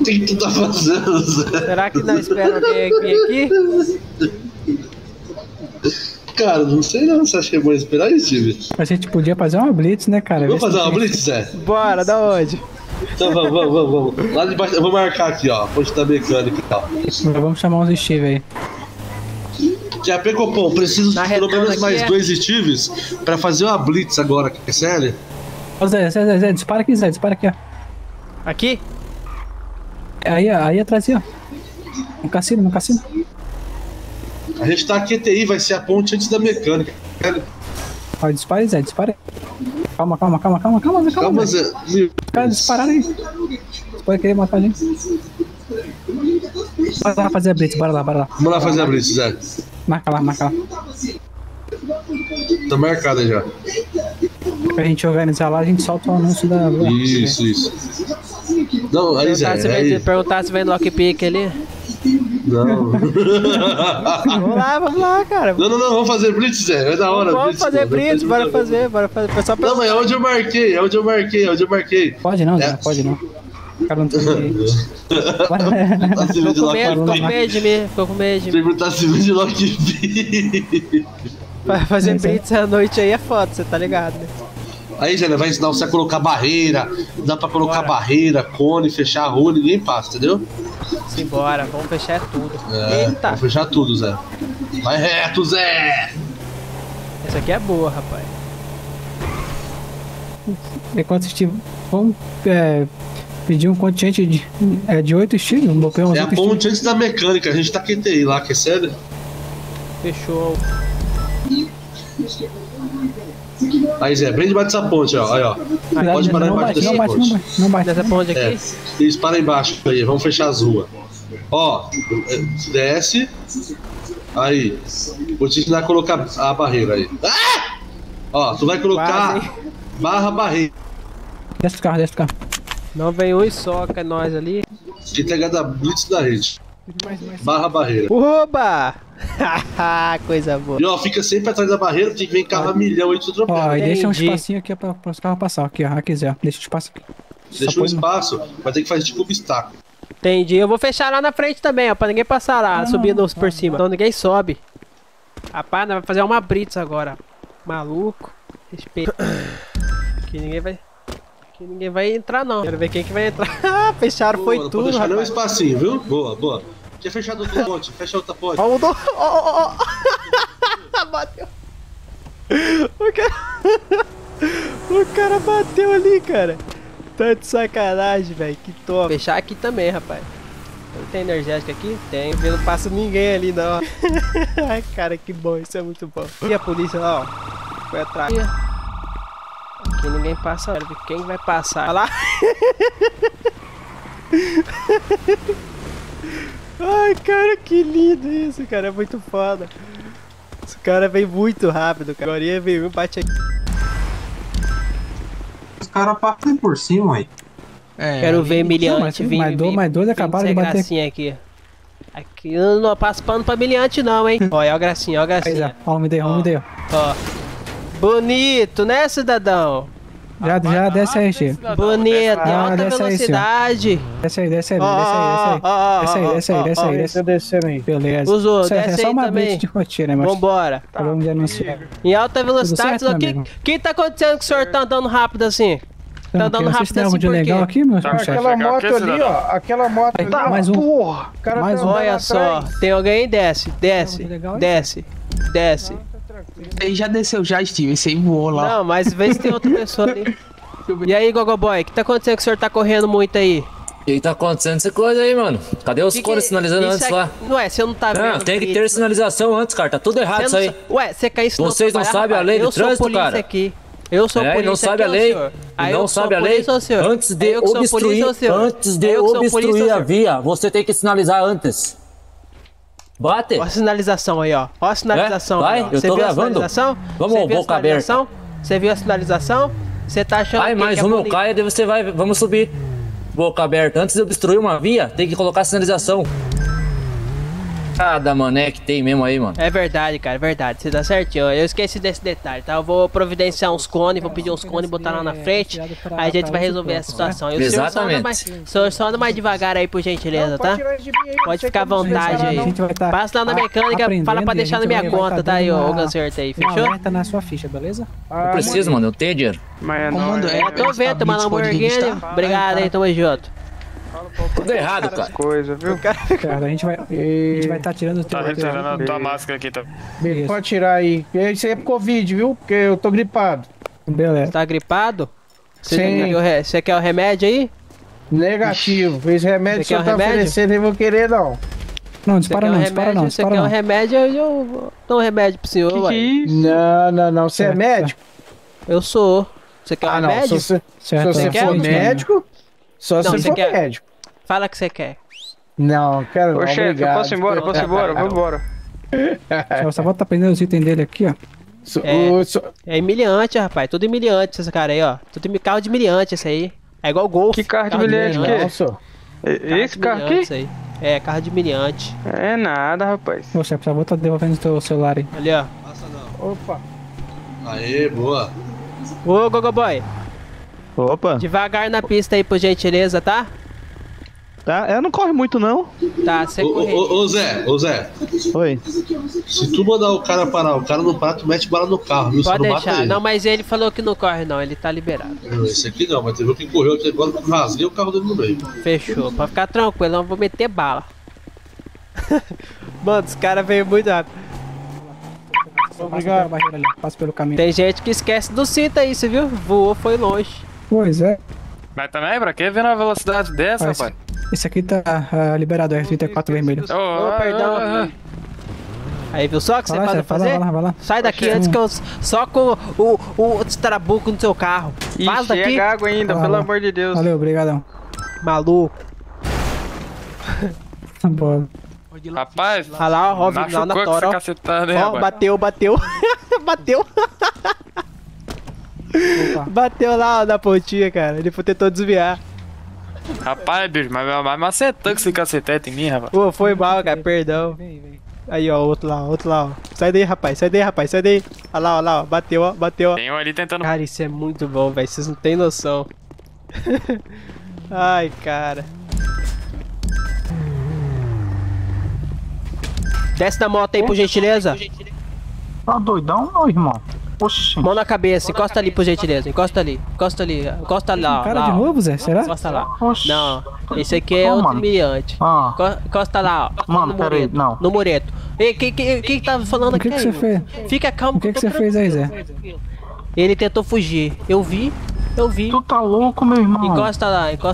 que tu tá fazendo, Zé? Será que nós esperamos alguém vir aqui? Cara, não sei não. Você acha que é bom esperar isso, Steve? A gente podia fazer uma blitz, né, cara? Vamos fazer uma blitz, Zé? Bora, da onde? Então vamos. Lá de baixo, eu vou marcar aqui, ó. Ponte da mecânica e tal. Vamos chamar uns Steve aí. Já pegou, pô, preciso de pelo menos mais 2 Steves pra fazer uma blitz agora, é sério? Ô Zé, dispara aqui, Zé, dispara aqui, ó. Aqui? Aí atrás, ó. No cassino. A gente tá aqui, TI, vai ser a ponte antes da mecânica. Ó, dispara aí, Zé, dispara aí. Calma, Zé. Cara, dispararam aí. Você pode querer matar a gente. Bora lá fazer a blitz, bora lá. Vamos lá fazer a blitz, Zé. Marca lá. Tá marcada já. Pra gente organizar lá, a gente solta o anúncio da... Isso. Não, aí, Zé. Perguntar se vem no lockpick ali. Não. Vamos lá, cara. Não, vamos fazer blitz, Zé. É da hora. Vamos fazer blitz, bora fazer. Só pra... Não, mas é onde eu marquei. Pode não, Zé, pode não. O cara não tem Ficou com medo de mim. Perguntar se vem de Lockpick. Fazer blitz à noite aí é foda, você tá ligado, né? Aí, Zé, vai ensinar você a colocar barreira. Dá pra colocar barreira, cone, fechar a rua, ninguém passa, entendeu? Simbora, vamos fechar tudo. Eita! Vamos fechar tudo, Zé. Vai reto, Zé! Essa aqui é boa, rapaz. Enquanto Steve, vamos pedir um contingente de 8 estilos, um bloqueio. É a ponte antes da mecânica, a gente tá QTI lá, que é sério? Fechou. Aí, Zé, bem debaixo dessa ponte, ó. Aí, ó. Pode parar embaixo dessa ponte. Não bate nessa ponte aqui? Isso, para embaixo aí, vamos fechar as ruas. Ó, desce. Aí. Vou te ensinar a colocar a barreira aí. Ah! Ó, tu vai colocar barreira. Desce do carro. Não vem um e soca nós ali. Que entregar da blitz da rede. Barreira. Oba! Coisa boa. E ó, fica sempre atrás da barreira, tem que vir carro a milhão aí, tu atropela. Ó, e deixa um espacinho aqui para os carros passar. Aqui, ó, aqui, Zé. Deixa o espaço aqui. Deixa um espaço, vai ter que fazer tipo obstáculo. Entendi, eu vou fechar lá na frente também, ó, pra ninguém passar lá, subindo por cima. Então ninguém sobe. Rapaz, nós vamos fazer uma blitz agora. Maluco. Respeito. Aqui ninguém vai entrar não. Quero ver quem que vai entrar. Fecharam, foi tudo, rapaz. Deixar um espacinho, viu? Boa. Tinha fechado outra ponte, fecha outra ponte. Ó, bateu. O cara bateu ali, cara. Tá de sacanagem, velho. Que top. Fechar aqui também, rapaz. Não tem energética aqui? Tem. Eu não passo ninguém ali, não. Ai, cara, que bom. Isso é muito bom. E a polícia lá, ó. Foi atrás. Aqui ninguém passa. Quero ver quem vai passar. Olha lá. Ai, cara, que lindo isso, cara. É muito foda. Esse cara vem muito rápido, cara. Agora veio e bate aqui. Os caras passam por cima, aí. Quero ver miliante vir. Mais dois acabaram de bater. Aqui. Aqui eu não passo pano pra miliante, não, hein? Olha a gracinha, olha a gracinha. Ó, me deu. Ó. Bonito, né, cidadão? Já desce aí, Chico. Bonito, alta velocidade. Desce aí. Desce aí. Beleza. Usou, desce aí só uma também. blitz de rotina, mas Vambora. vamos denunciar. Em alta velocidade, certo, o que tá acontecendo que o senhor tá andando rápido assim? Tá andando rápido assim de por legal quê? aqui, meu chefe? Aquela moto ali, ó. Aquela moto ali, ó. Mais um. Porra, o cara Mais tá um. andando Olha só, atrás. tem alguém aí? Desce. Ele já desceu, Steve. Esse aí voou lá. Não, mas vê se tem outra pessoa ali. E aí, Gogoboy, o que tá acontecendo que o senhor tá correndo muito aí? O que tá acontecendo essa coisa aí, mano? Cadê os cores sinalizando antes lá? Ué, você não tá vendo? Não, tem que ter sinalização antes, cara. Tá tudo errado isso aí. Ué, você quer isso? Vocês não sabem a lei do trânsito, cara? Eu sou polícia não sabe a lei. Não sabe a lei. Antes de obstruir a via, você tem que sinalizar antes. Bate. Ó a sinalização aí, ó. Ó a sinalização. Vai, eu tô gravando. Vamos, boca aberta. Você viu a sinalização? Você tá achando que mais um meu caia, daí você vai, vamos subir. Boca aberta. Antes de obstruir uma via, tem que colocar sinalização. Cada mané que tem mesmo aí, mano. É verdade, cara, é verdade. Você tá certinho. Eu esqueci desse detalhe, tá? Eu vou providenciar uns cones, vou pedir uns cones e botar lá na frente. Aí a gente vai resolver a situação. E o senhor só anda mais devagar aí, por gentileza, tá? Pode ficar à vontade aí. Passa lá na mecânica, fala pra deixar na minha conta, tá? Aí, ô Ganserto aí, fechou? Tá na sua ficha, beleza? Não preciso, mano, eu tenho dinheiro. Comando é. Tô vendo, tomar Lamborghini. Obrigado aí, tamo junto. Tudo errado, cara. Coisa, viu? Cara, a gente vai tá tirando o teu. Tá retirando a tua máscara aqui, tá? Beleza. Pode tirar aí. Isso aí é Covid, viu? Porque eu tô gripado. Beleza. Tá gripado? Sim. Você quer o remédio aí? Negativo. Esse remédio que Você você quer tá um remédio? oferecendo, eu vou querer, não. Não, dispara não, dispara não, Você dispara quer um não. remédio? Eu dou um remédio pro senhor, ué. Não. Você é médico? Eu sou. Você quer um Ah, não. remédio? Se Certo, você quer, for mano? médico, só Não, se você for quer. médico. Fala o que você quer. Não, quero não. Ô, chefe, eu Obrigado. posso ir embora? Posso ir embora? Vamos embora. Só volta aprendendo os itens dele aqui, ó. É humilhante, rapaz. Tudo humilhante esse cara aí, ó. Tudo carro de humilhante esse aí. É igual Golf. Que carro de humilhante que é? Nossa. Esse carro aqui? Aí. É, carro de humilhante. É nada, rapaz. Ô, chefe, só volta devolvendo o teu celular aí. Ali, ó. Passa não. Opa. Aê, boa. Ô, Gogoboy. Opa, Devagar na pista aí, por gentileza, tá? tá? Não corre muito não. Tá, você corre. Ô Zé, Oi. se tu mandar o cara parar, o cara não para, tu mete bala no carro, viu? Pode Você não mata deixar. ele. Não, mas ele falou que não corre, não. Ele tá liberado. Não, esse aqui não, mas teve um que correu aqui agora que eu rasguei o carro dele no meio. Fechou. Pode ficar tranquilo, eu não vou meter bala. Mano, os caras veio muito rápido. Obrigado. Passa pelo caminho. Tem gente que esquece do cinto aí, você viu? Voou, foi longe. Pois é. Mas também, pra que ver uma velocidade dessa, rapaz? Esse aqui tá liberado, é 34 vermelho. Ô, perdão. Aí, viu só o que você pode fazer? Vai lá. Sai daqui antes que eu... Só com o trabuco no seu carro. Vaza Ixi, daqui. é água ainda, Vai pelo lá. amor de Deus. Valeu, obrigadão. Maluco. Tá bom. Rapaz, Olha lá, ó, viu, lá na machucou com tora, essa ó. cacetada, hein, Ó, rapaz? bateu. Bateu. Bateu lá ó, na pontinha, cara. Ele tentou desviar. Rapaz, bicho, mas macetou com esse cacetete em mim, rapaz. Pô, foi mal, cara, perdão. Aí, ó, outro lá, ó. Sai daí, rapaz, sai daí. Olha lá, ó, bateu, ó. Tem um ali tentando... Cara, isso é muito bom, velho, vocês não tem noção. Ai, cara. Desce da moto aí, por gentileza. Tá doidão, meu irmão? Oxi. Mão na cabeça, encosta ali, por gentileza. Encosta lá, Cara lá, de ó. novo, Zé? Será? Encosta lá. Oxi. Não, esse aqui é Ô, outro mano. humilhante. Ah, Encosta lá, ó. Mano, no peraí, mureto, não. No mureto. Ei, que tá falando O que aqui? que você fez? Fica calmo. O que eu tô você fez aí, Zé? tranquilo. Ele tentou fugir. Eu vi. tu tá louco, meu irmão? Encosta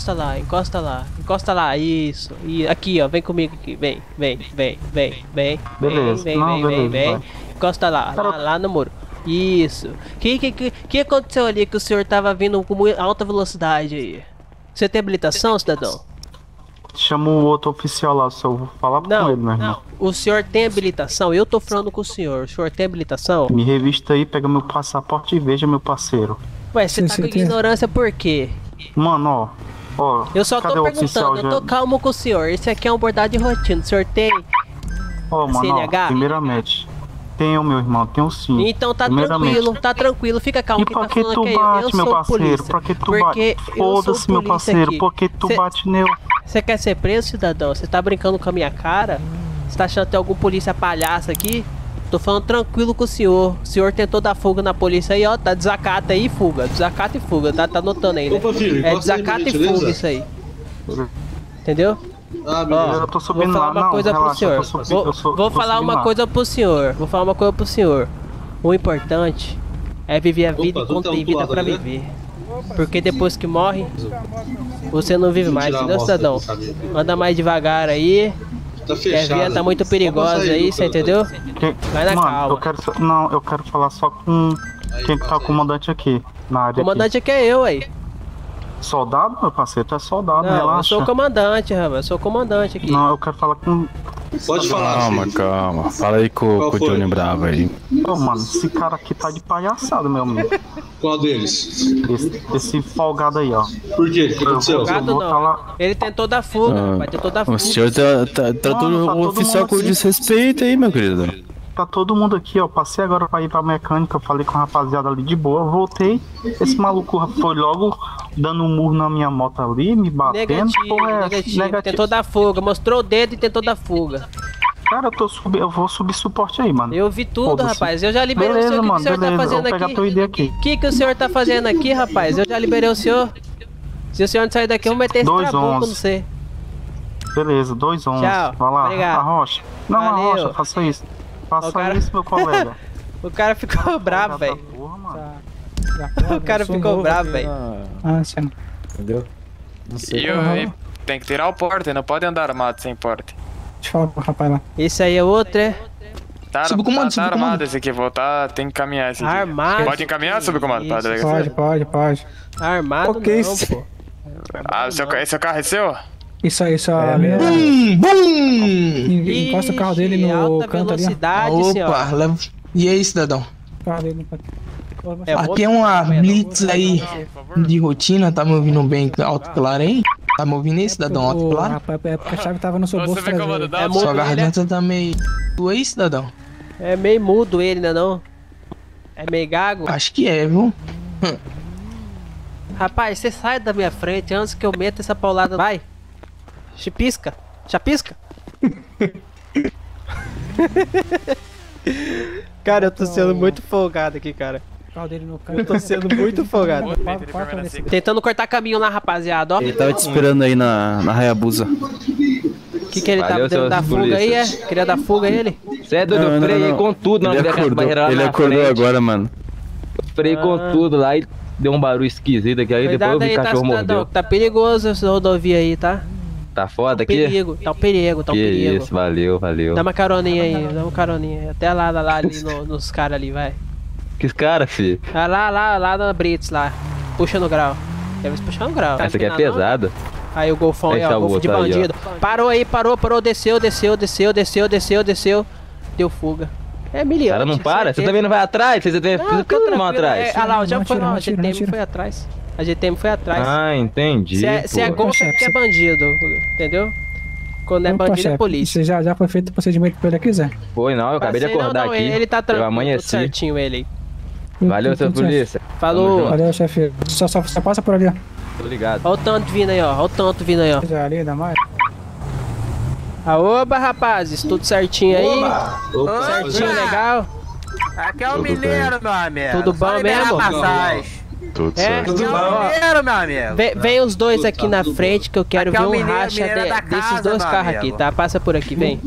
lá, isso. E aqui, ó, vem comigo aqui. Vem. Beleza. Vem. Não, beleza, vai. Encosta lá no muro. Isso. Que aconteceu ali que o senhor tava vindo com alta velocidade aí? Você tem habilitação, cidadão? Chama o outro oficial lá, só eu vou falar com ele, meu irmão. O senhor tem habilitação? Eu tô falando com o senhor. O senhor tem habilitação? Me revista aí, pega meu passaporte e veja, meu parceiro. Ué, você tá com ignorância por quê? Mano, ó. Eu só cadê tô o oficial perguntando, eu tô calmo com o senhor. Esse aqui é um abordagem de rotina. O senhor tem? Ó, mano, ó, CNH? primeiramente. Tenho, meu irmão, tenho sim. Então tá Primeiramente. tranquilo, fica calmo. E Quem pra tá que falando tu aqui é eu. Eu bate, meu sou parceiro? polícia. Pra que tu Porque bate? eu sou Foda-se, meu polícia parceiro. aqui. Por que tu Cê- bate nele? Você quer ser preso, cidadão? Você tá brincando com a minha cara? Você tá achando que tem algum polícia palhaço aqui? Tô falando tranquilo com o senhor. O senhor tentou dar fuga na polícia aí, ó. Tá desacata aí e fuga. Desacata e fuga. Tá anotando aí, né? Opa, filho, É encosta aí, desacata por e gentileza. fuga isso aí. Entendeu? Ah, beleza. Eu tô subindo Vou falar lá. uma Não, coisa pro relaxa, senhor. eu tô subindo, Vou tô falar subindo uma lá. coisa pro senhor. O importante é viver a vida Opa, tu enquanto tá tem vida outro pra lado ali, viver. Porque depois que morre, você não vive mais, Tirar a entendeu, amostra cidadão? aqui, sabe? Anda mais devagar aí. Tá Que a fechado. via tá muito Pode perigosa sair, aí, Lucas. você entendeu? Vai na Mano, calma. eu quero falar só com quem que tá o comandante aqui na área. O comandante aqui é eu aí. Soldado, meu parceiro? Tu é soldado, Não, eu relaxa. sou o comandante, rapaz. Eu sou o comandante aqui. Não, eu quero falar com Pode falar, Calma, filho. calma. Fala aí com o Johnny Bravo aí. Ô, mano, esse cara aqui tá de palhaçada, meu amigo. Qual deles? Esse folgado aí, ó. Por quê? O que aconteceu? Folgado não. Ele tentou dar fuga, vai tentou dar fuga. O senhor tá todo todo oficial mundo com assim. desrespeito aí, meu querido. Tá todo mundo aqui, ó. Passei agora pra ir pra mecânica, eu falei com a rapaziada ali de boa, voltei. Esse maluco foi logo dando um murro na minha moto ali, me batendo. Negativo. Tentou dar fuga, mostrou o dedo e tentou dar fuga. Cara, eu vou subir suporte aí, mano. Eu vi tudo, Foda-se. rapaz. Eu já liberei Beleza, o senhor. O que mano, o senhor tá beleza. fazendo Vou pegar aqui? teu ID aqui. O que o senhor tá fazendo aqui, rapaz? Eu já liberei o senhor. Se o senhor não sair daqui, eu vou meter esse trabuco no você. Beleza, 211. Tchau. Vai lá, Obrigado. Arrocha. Não, Valeu. Arrocha, faça isso. Faça cara- isso, meu colega. O cara ficou bravo, velho. O cara ficou bravo, velho. Ah, sim. Entendeu? E tem que tirar o porte, não pode andar armado sem porte. Deixa eu falar pro rapaz lá. Esse aí é outro, é? Tá, Subcomando, tá armado subcomando. esse aqui, voltar, tem que caminhar esse aqui. Armado. Pode encaminhar, subcomando, pra Isso. delegacia? Pode. Armado Ok, não, isso. pô. Ah, esse carro é seu? Isso aí, só. Encosta o carro dele no alta canto ali, ó. velocidade, senhor. Opa, leva... E aí, cidadão? O carro dele no canto. Aqui é uma blitz aí de rotina, tá me ouvindo bem alto claro aí? Tá me ouvindo aí, cidadão, alto O claro? rapaz, é porque a chave tava no seu bolso traseiro. É mudo, Sua ele garganta tá meio... Tu aí, cidadão? é meio mudo ele, né não? É meio gago? Acho que é, viu? Rapaz, você sai da minha frente antes que eu meta essa paulada. Vai! Chapisca! Chapisca! Cara, eu tô sendo muito folgado aqui, cara. O carro dele no canto. Eu tô sendo muito folgado. Tentando cortar caminho lá, rapaziada, ó. Ele tava te esperando aí na Hayabusa. O que ele tava dando da fuga aí, é? Queria dar fuga a ele? Você é doido, eu freiei com tudo na barreira lá Ele na acordou frente. agora, mano. Freiei com tudo lá e deu um barulho esquisito aqui, aí depois eu Cuidado vi aí, que o tá, cachorro cidadão? mordeu. Tá perigoso essa rodovia aí, tá? Tá foda aqui? Perigo, tá um perigo, tá um Que perigo. isso, valeu. Dá uma caroninha aí, dá uma caroninha. Até lá ali nos caras ali, vai. Que cara, filho? Ah, lá na Brits, lá. Puxa no grau. Deve se puxar no grau. Essa aqui é pesada. Aí o golfão aí, Deixa ó, o golfo de outro aí, ó. bandido. Parou aí, parou, desceu. Deu fuga. É O milhão. cara não para, você também não vai atrás, você tem tudo mão atrás. Ah lá, já foi, Não não, a atira, GTM foi atrás. A GTM foi atrás. Ah, entendi. Se é pô. golfe é porque é bandido, entendeu? Quando é Opa, bandido é chefe, polícia. isso já foi feito o procedimento pra ele aqui, Zé? Foi não, eu acabei de Passei, acordar não, aqui. Ele tá Eu tranquilo, tudo amanheci. certinho ele aí. Valeu, seu Tudo certo. polícia. Falou. Valeu, chefe. Só passa por ali, ó. Tô ligado. Olha o tanto vindo aí, ó. Olha o tanto vindo aí, ó. Já ali, da mais. Oba, rapazes, tudo certinho aí? Opa, Certinho, legal? Aqui é o mineiro, meu amigo. Tudo bom Só liberar mesmo? a passagem. Tudo É? certo. Aqui é o mineiro, meu amigo. Vem os dois aqui na frente que eu quero Aqui é ver o um mineiro, racha mineiro da desses casa, dois meu carros amigo. aqui, tá? Passa por aqui, vem.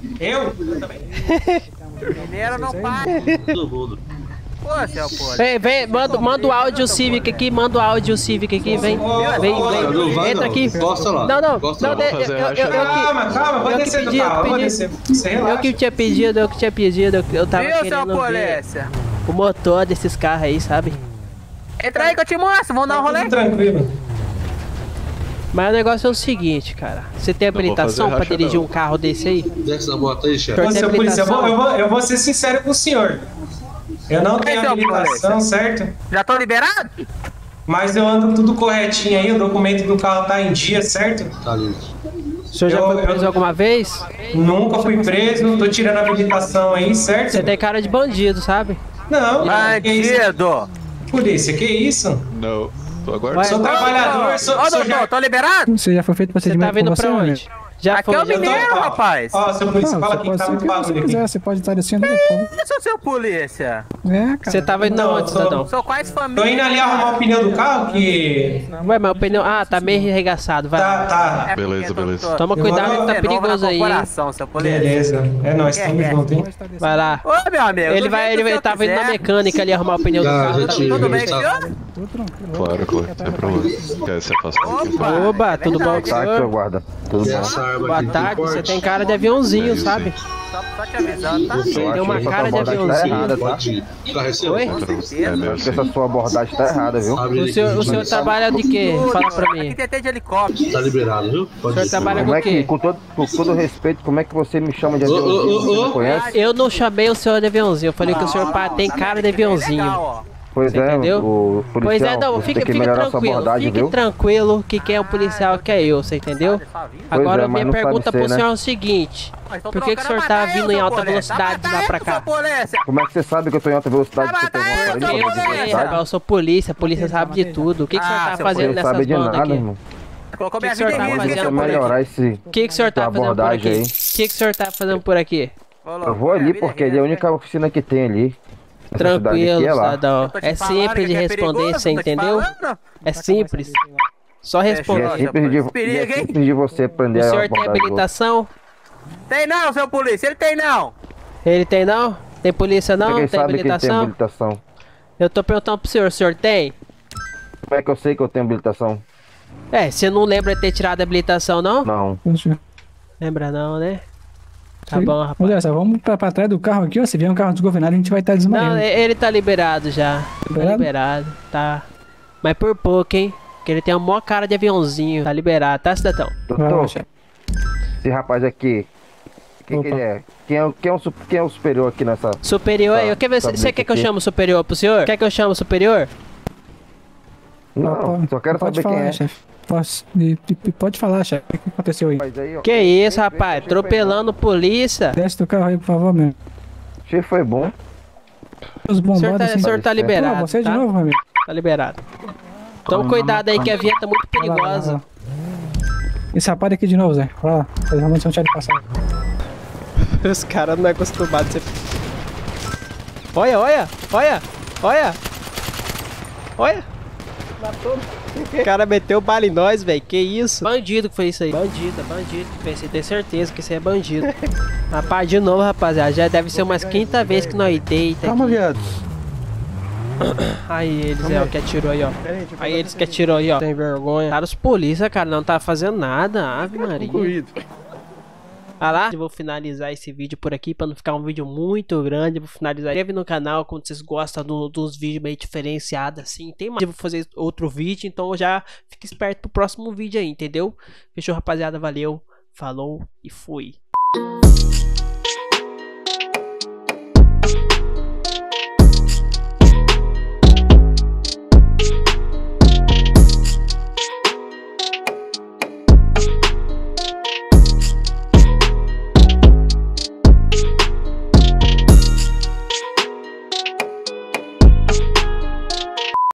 Mineiro não para. todo mundo. Pô, seu pô. Vem, manda o áudio Civic aqui, manda o áudio Civic aqui, vem. Não vai Entra não. aqui. Encosta lá. Não, Encosta lá. Calma, pode descer do carro, pode descer. Você Eu relaxa. que tinha pedido, eu tava Viu, seu querendo ver polícia? o motor desses carros aí, sabe? Entra aí que eu te mostro, vamos dar um rolê. Tudo tranquilo. Mas o negócio é o seguinte, cara. Você tem habilitação pra dirigir um carro desse aí? Desce da moto aí, chefe. Tem Ô, seu polícia, habilitação? eu vou ser sincero com o senhor. Eu não tenho seu habilitação, polícia? certo? Já tô liberado? Mas eu ando tudo corretinho aí, o documento do carro tá em dia, certo? Tá lindo. O senhor já foi preso alguma vez? Nunca fui preso, tô tirando a habilitação aí, certo? Você tem cara de bandido, sabe? Não, que isso? Bandido. Polícia, que isso? Não, tô aguardando. Ué, Sou trabalhador, sou Ó, doutor, já... tô liberado? Você já foi feito o Você procedimento tá vindo com você, pra meu onde? Já Aqui foi, é o já mineiro, rapaz. Ó, seu polícia, Não, fala você aqui que tá pode muito ser o que barulho você aqui. quiser, você pode estar descendo aí, por favor. Isso, seu polícia. É, cara. Você tava indo Não, onde, tô- cidadão? Sou quais Tô famílias? indo ali arrumar o pneu do carro que... Ué, mas o pneu... Ah, tá meio arregaçado, vai. Tá. Beleza, beleza. Toma cuidado que tá perigoso aí, hein? Coração, seu polícia. Beleza. É nóis, tamo junto, hein? Vai lá. Ô, meu amigo. Ele do vai, jeito que o ele senhor tava indo na quiser. mecânica ali arrumar o pneu do Já, carro. já tive. Tudo bem, tá. senhor? Tudo tranquilo. Claro, sem problema. Quer se afastar um pouquinho? Opa, Oba, tudo bom com o Tá, seu senhor? guarda. Tudo Tem bom? essa arma Boa aqui, tarde, tem você porte. tem cara de aviãozinho, Sim, sabe? Só te avisando, tá? Tem uma cara de aviãozinho. Pode esclarecer? Oi? É, Essa sua abordagem tá errada, viu? O senhor trabalha de quê? Fala pra mim. Aqui tem de helicóptero. Tá liberado, viu? O senhor trabalha com o quê? Com todo respeito, como é que você me chama de aviãozinho? Você não conhece? Eu não chamei o senhor de aviãozinho. Eu falei que o senhor tem cara de aviãozinho. Pois é, entendeu? O policial, pois é, não, você fica tem que melhorar tranquilo, sua abordagem, fique viu? tranquilo que quem é o policial que é eu, você entendeu? Agora minha pergunta pro senhor é o seguinte: por que o senhor tá vindo em alta velocidade de lá pra cá? Como é que você sabe que eu tô em alta velocidade? Você tem alguma Porque eu sei, rapaz, eu sou polícia, a polícia sabe de tudo. O que o senhor tá fazendo nessas bandas aqui? O que o senhor tá fazendo por aqui? O que o senhor tá fazendo por aqui? O que o senhor tá fazendo por aqui? Eu vou ali porque ele é a única oficina que tem ali. Tranquilo, cidadão. É simples de responder, você entendeu? É simples. Só responder. É simples de você aprender. O senhor tem habilitação? Tem não, seu polícia, ele tem não. Ele tem não? Tem polícia não? Quem Tem sabe que ele tem habilitação? habilitação? Eu tô perguntando pro senhor, o senhor tem? Como é que eu sei que eu tenho habilitação? Você não lembra de ter tirado a habilitação, não? Não. Lembra não, né? Tá bom, rapaz. Olha só, vamos pra trás do carro aqui, ó. Se vier um carro desgovernado, a gente vai estar desmaiando. Não, ele tá liberado já. Liberado? Tá liberado, tá. Mas por pouco, hein? Porque ele tem a maior cara de aviãozinho. Tá liberado, tá, cidadão? Doutor, esse rapaz aqui, quem que ele é? Quem é o superior aqui nessa... Superior aí? Você quer que eu chame o superior pro senhor? Quer que eu chame o superior? Não, só quero saber quem é. Chefe. Pode falar, chefe. O que aconteceu aí? Que isso, rapaz? Atropelando polícia. Desce do carro aí, por favor, meu. O chefe foi bom. Os bombados O senhor tá liberado, você tá? de novo, meu amigo. Tá liberado. Toma cuidado aí que a via tá muito perigosa. Esse rapaz aqui de novo, Zé. Vai lá. Eles realmente não tinham de passar. Os caras não é acostumado a ser... Olha, olha, olha, olha. Olha. Matou. O cara meteu bala em nós, velho. Que isso? Bandido que fez isso aí. Bandido que fez isso aí. Tenho certeza que isso aí é bandido. Rapaz, de novo, rapaziada. Já deve ser umas 5ª vez que nós deita. Calma, viado. Aí eles, o que atirou aí, ó. Aí eles que atirou aí, ó. Tem vergonha. Cara, os polícia, cara, não tá fazendo nada. Ave Maria. Ah lá, eu vou finalizar esse vídeo por aqui pra não ficar um vídeo muito grande. Eu vou finalizar. Inscreve no canal quando vocês gostam dos vídeos meio diferenciados assim. Tem mais, eu vou fazer outro vídeo, então já fica esperto pro próximo vídeo aí, entendeu? Fechou, rapaziada, valeu, falou e fui.